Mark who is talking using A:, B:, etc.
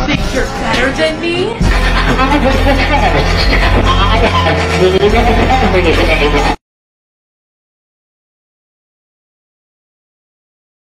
A: think you're better than me?
B: I have seen everything.